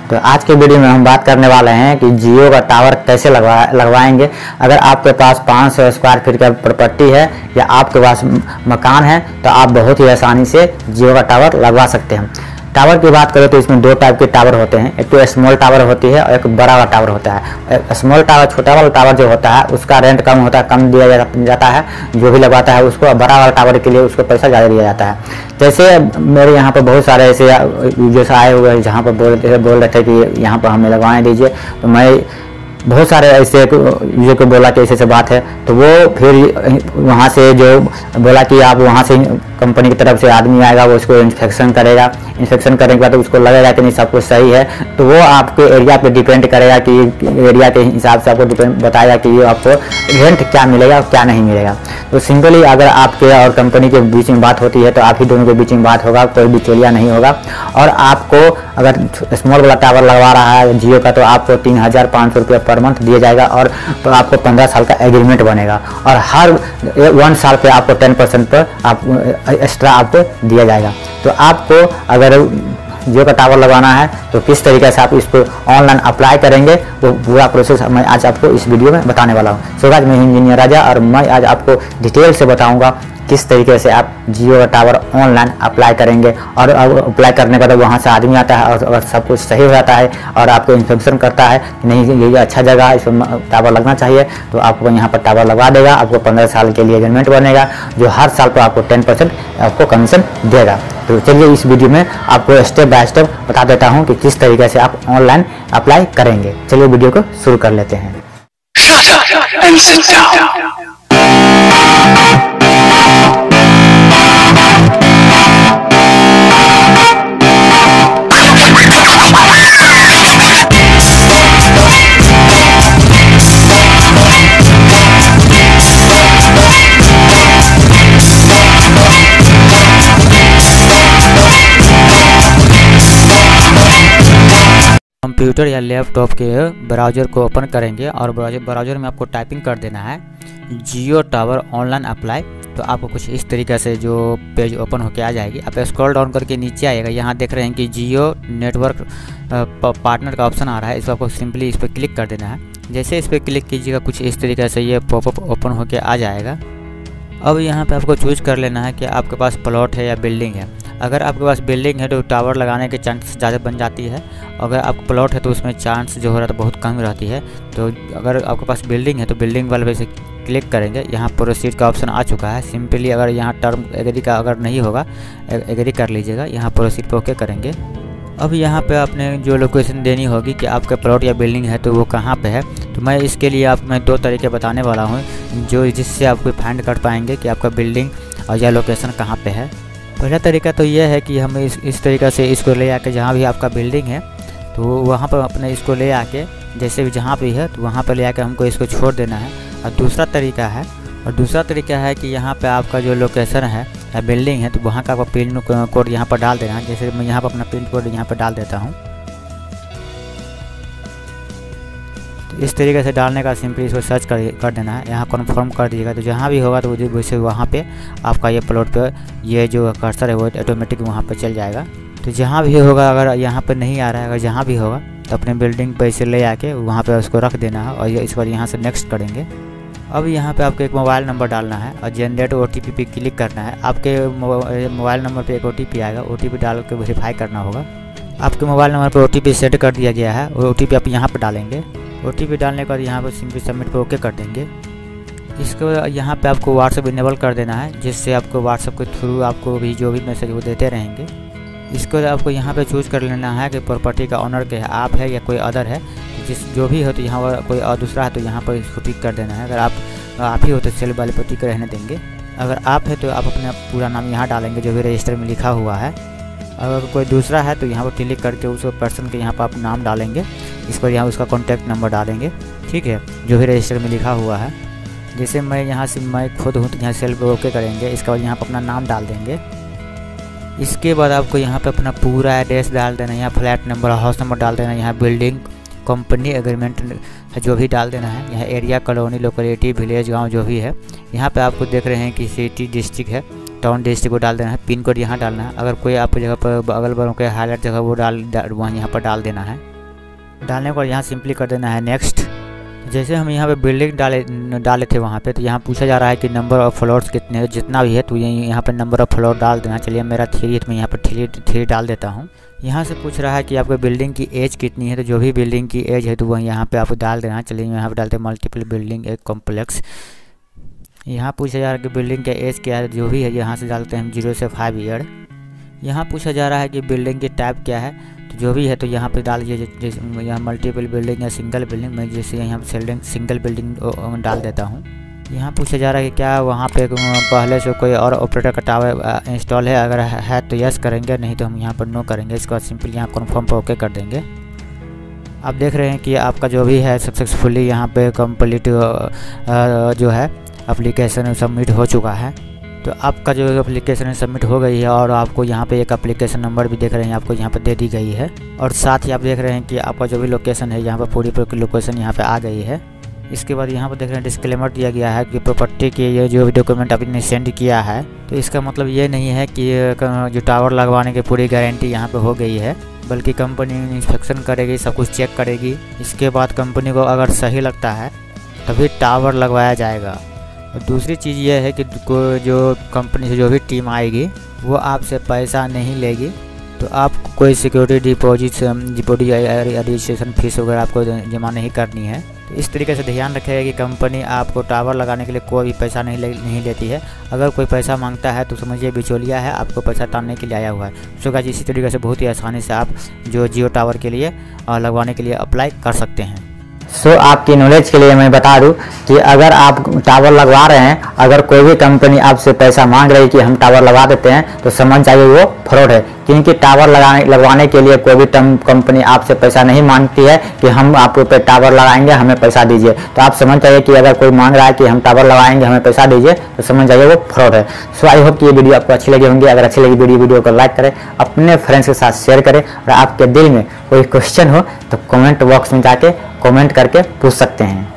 तो आज के वीडियो में हम बात करने वाले हैं कि जियो का टावर कैसे लगवाएंगे। अगर आपके पास 500 स्क्वायर फीट का प्रॉपर्टी है या आपके पास मकान है तो आप बहुत ही आसानी से जियो का टावर लगवा सकते हैं। टावर की बात करें तो इसमें दो टाइप के टावर होते हैं, एक तो स्मॉल टावर होती है और एक बड़ा वाला टावर होता है। स्मॉल टावर, छोटा वाला टावर जो होता है उसका रेंट कम होता है, कम दिया जाता है जो भी लगवाता है उसको। बड़ा वाला टावर के लिए उसको पैसा ज़्यादा दिया जाता है। जैसे मेरे यहाँ पर बहुत सारे ऐसे वीडियोस आए हुए हैं जहाँ पर बोल रहे थे कि यहाँ पर हमें लगवाने दीजिए, तो मैं बहुत सारे ऐसे यूजर को बोला कि ऐसे बात है, तो वो फिर वहाँ से जो बोला कि आप वहाँ से कंपनी की तरफ से आदमी आएगा, वो उसको इंस्पेक्शन करेगा। इंस्पेक्शन करने के बाद तो उसको लगेगा कि नहीं सब कुछ सही है, तो वो आपके एरिया पे डिपेंड करेगा कि एरिया के हिसाब से आपको बताएगा कि ये आपको रेंट क्या मिलेगा और क्या नहीं मिलेगा। तो सिंपली अगर आपके और कंपनी के बीच में बात होती है तो आप ही दोनों के बीच में बात होगा, कोई बिचौलिया नहीं होगा। और आपको अगर स्मॉल वाला टावर लगवा रहा है जियो का तो आपको 3,500 रुपये पर मंथ दिया जाएगा और तो आपको 15 साल का एग्रीमेंट बनेगा और हर 1 साल पे आपको 10% पर आप एक्स्ट्रा आपको दिया जाएगा। तो आपको अगर जियो का टावर लगवाना है तो किस तरीके से आप इसको ऑनलाइन अप्लाई करेंगे वो पूरा प्रोसेस मैं आज आपको इस वीडियो में बताने वाला हूँ। सो गाइस, मैं इंजीनियर राजा और मैं आज आपको डिटेल से बताऊंगा किस तरीके से आप जियो का टावर ऑनलाइन अप्लाई करेंगे। और अप्लाई करने का तो वहाँ से आदमी आता है और अगर सब कुछ सही हो जाता है और आपको इंस्पेक्शन करता है कि नहीं ये अच्छा जगह इस पर टावर लगना चाहिए, तो आपको यहाँ पर टावर लगवा देगा। आपको 15 साल के लिए एग्रीमेंट बनेगा जो हर साल पर आपको 10% आपको कमीशन देगा। तो चलिए इस वीडियो में आपको स्टेप बाय स्टेप बता देता हूँ कि किस तरीके से आप ऑनलाइन अप्लाई करेंगे। चलिए वीडियो को शुरू कर लेते हैं। कंप्यूटर या लैपटॉप के ब्राउज़र को ओपन करेंगे और ब्राउज़र में आपको टाइपिंग कर देना है जियो टावर ऑनलाइन अप्लाई। तो आपको कुछ इस तरीके से जो पेज ओपन होके आ जाएगी। आप स्क्रॉल डाउन करके नीचे आएगा, यहाँ देख रहे हैं कि जियो नेटवर्क पार्टनर का ऑप्शन आ रहा है। इसको आपको सिंपली इस पर क्लिक कर देना है। जैसे इस पर क्लिक कीजिएगा कुछ इस तरीके से ये पॉपअप ओपन होके आ जाएगा। अब यहाँ पे आपको चूज कर लेना है कि आपके पास प्लॉट है या बिल्डिंग है। अगर आपके पास बिल्डिंग है तो टावर लगाने के चांस ज़्यादा बन जाती है। अगर आपका प्लॉट है तो उसमें चांस जो हो रहा है तो बहुत कम रहती है। तो अगर आपके पास बिल्डिंग है तो बिल्डिंग वाले पे से क्लिक करेंगे। यहाँ प्रोसीड का ऑप्शन आ चुका है। सिंपली अगर यहाँ टर्म एग्री का अगर नहीं होगा एग्री कर लीजिएगा। यहाँ प्रोसीड पे ओके करेंगे। अब यहाँ पे आपने जो लोकेशन देनी होगी कि आपका प्लॉट या बिल्डिंग है तो वो कहाँ पे है, तो मैं इसके लिए मैं 2 तरीके बताने वाला हूँ जो जिससे आप फाइंड कर पाएंगे कि आपका बिल्डिंग और या लोकेशन कहाँ पे है। पहला तरीका तो ये है कि हमें इस तरीक़े से इसको ले आके जहाँ भी आपका बिल्डिंग है तो वहाँ पर अपने इसको ले आके जैसे भी जहाँ भी है तो वहाँ पर ले आके हमको इसको छोड़ देना है। और दूसरा तरीका है कि यहाँ पे आपका जो लोकेशन है या बिल्डिंग है तो वहाँ का आपका पिन कोड यहाँ पर डाल देना है। जैसे मैं यहाँ पर अपना पिन कोड यहाँ पर डाल देता हूँ। तो इस तरीके से डालने का सिंपली इसको सर्च कर देना है। यहाँ कन्फर्म कर दीजिएगा तो जहाँ भी होगा तो वैसे वहाँ पे आपका ये प्लॉट पे ये जो कर्सर है वो ऑटोमेटिक वहाँ पे चल जाएगा। तो जहाँ भी होगा, अगर यहाँ पे नहीं आ रहा है, अगर जहाँ भी होगा तो अपने बिल्डिंग पे इसे ले आके वहाँ पे उसको रख देना है और इसके बाद यहाँ से नेक्स्ट करेंगे। अब यहाँ पे आपको एक मोबाइल नंबर डालना है और जनरेट OTP पे क्लिक करना है। आपके मोबाइल नंबर पे एक OTP आएगा, OTP डाल के वेरीफाई करना होगा। आपके मोबाइल नंबर पे OTP सेट कर दिया गया है और OTP आप यहाँ पे डालेंगे। OTP डालने के बाद यहाँ पर सिंपली सबमिट पे ओके कर देंगे। इसको यहाँ पे आपको व्हाट्सएप इनेबल कर देना है जिससे आपको व्हाट्सएप के थ्रू आपको भी जो भी मैसेज वो देते रहेंगे। इसको आपको यहाँ पे चूज़ कर लेना है कि प्रॉपर्टी का ऑनर क्या है, आप है या कोई अदर है। जो भी हो तो यहाँ पर कोई और दूसरा है तो यहाँ पर इसको टिक कर देना है। अगर आप ही हो तो सेल वाले पर टिक रहने देंगे। अगर आप है तो आप अपना पूरा नाम यहाँ डालेंगे जो भी रजिस्टर में लिखा हुआ है। अगर कोई दूसरा है तो यहाँ पर क्लिक करके उस पर्सन के यहाँ पर आप नाम डालेंगे। इस पर यहाँ उसका कॉन्टैक्ट नंबर डालेंगे, ठीक है, जो भी रजिस्टर में लिखा हुआ है। जैसे मैं यहाँ से मैं खुद हूँ तो यहाँ सेल पर ओके करेंगे। इसके बाद यहाँ पर अपना नाम डाल देंगे। इसके बाद आपको यहाँ पे अपना पूरा एड्रेस डाल देना है। यहाँ फ्लैट नंबर, हाउस नंबर डाल देना है। यहाँ बिल्डिंग, कंपनी, एग्रीमेंट जो भी डाल देना है। यहाँ एरिया, कॉलोनी, लोकेलिटी, विलेज, गांव जो भी है। यहाँ पे आपको देख रहे हैं कि सिटी डिस्ट्रिक्ट है, टाउन डिस्ट्रिक्ट को डाल देना है। पिन कोड यहाँ डालना है। अगर कोई आपकी जगह पर अगल बगल के हाईलाइट जगह वो वहाँ यहाँ पर डाल देना है। डालने को यहाँ सिंपली कर देना है नेक्स्ट। जैसे हम यहाँ पे बिल्डिंग डाले थे वहाँ पे, तो यहाँ पूछा जा रहा है कि नंबर ऑफ़ फ्लोर्स कितने हैं, जितना भी है तो यहाँ पे नंबर ऑफ़ फ्लोर डाल देना। चलिए मेरा 3 है तो मैं यहाँ पर 3 डाल देता हूँ। यहाँ से पूछ रहा है कि आपको बिल्डिंग की एज कितनी है, तो जो भी बिल्डिंग की एज है तो वह यहाँ पे आपको डाल देना। चलिए यहाँ पे डालते हैं मल्टीपल बिल्डिंग एक कॉम्प्लेक्स। यहाँ पूछा जा रहा है कि बिल्डिंग का एज क्या है, जो भी है यहाँ से डालते हैं हम 0 से 5 ईयर। यहाँ पूछा जा रहा है कि बिल्डिंग की टाइप क्या है, तो जो भी है तो यहाँ पे डाल दीजिए। जैसे यहाँ मल्टीपल बिल्डिंग या सिंगल बिल्डिंग, मैं जैसे यहाँ सिंगल बिल्डिंग डाल देता हूँ। यहाँ पूछा जा रहा है कि क्या वहाँ पे पहले से कोई और ऑपरेटर का टावर इंस्टॉल है, अगर है तो यस करेंगे, नहीं तो हम यहाँ पर नो करेंगे। इसके बाद सिंपली यहाँ कन्फर्म पर ओके कर देंगे। आप देख रहे हैं कि आपका जो भी है सक्सेसफुली यहाँ पे कंप्लीट जो है एप्लीकेशन सबमिट हो चुका है। तो आपका जो एप्लीकेशन सबमिट हो गई है और आपको यहाँ पे एक एप्लीकेशन नंबर भी देख रहे हैं, आपको यहाँ पर दे दी गई है। और साथ ही आप देख रहे हैं कि आपका जो भी लोकेशन है यहाँ पर पूरी लोकेशन यहाँ पे आ गई है। इसके बाद यहाँ पर देख रहे हैं डिस्क्लेमर दिया गया है कि प्रॉपर्टी के ये जो भी डॉक्यूमेंट आपने सेंड किया है, तो इसका मतलब ये नहीं है कि जो टावर लगवाने की पूरी गारंटी यहाँ पे हो गई है, बल्कि कंपनी इंस्पेक्शन करेगी, सब कुछ चेक करेगी। इसके बाद कंपनी को अगर सही लगता है तभी टावर लगवाया जाएगा। और दूसरी चीज़ ये है कि जो कंपनी से जो भी टीम आएगी वो आपसे पैसा नहीं लेगी, तो आपको कोई सिक्योरिटी डिपॉजिट रजिस्ट्रेशन फीस वगैरह आपको जमा नहीं करनी है। तो इस तरीके से ध्यान रखिएगा कि कंपनी आपको टावर लगाने के लिए कोई भी पैसा नहीं लेती है। अगर कोई पैसा मांगता है तो समझिए बिचौलिया है, आपको पैसा तानने के लिए आया हुआ है। सो गाइस, इसी तरीके से बहुत ही आसानी से आप जो जियो टावर के लिए लगवाने के लिए अप्लाई कर सकते हैं। आपकी नॉलेज के लिए मैं बता दूं कि अगर आप टावर लगवा रहे हैं, अगर कोई भी कंपनी आपसे पैसा मांग रही है कि हम टावर लगा देते हैं, तो समझ जाइए वो फ्रॉड है। क्योंकि टावर लगवाने के लिए कोई भी कंपनी आपसे पैसा नहीं मांगती है कि हम आपको पे टावर लगाएंगे, हमें पैसा दीजिए। तो आप समझ जाइए कि अगर कोई मांग रहा है कि हम टावर लगाएंगे, हमें पैसा दीजिए, तो समझ जाइए वो फ्रॉड है। सो आई होप कि ये वीडियो आपको अच्छी लगी होंगी। अगर अच्छी लगी वीडियो को लाइक करें, अपने फ्रेंड्स के साथ शेयर करें, और आपके दिल में कोई क्वेश्चन हो तो कमेंट बॉक्स में जाके कमेंट करके पूछ सकते हैं।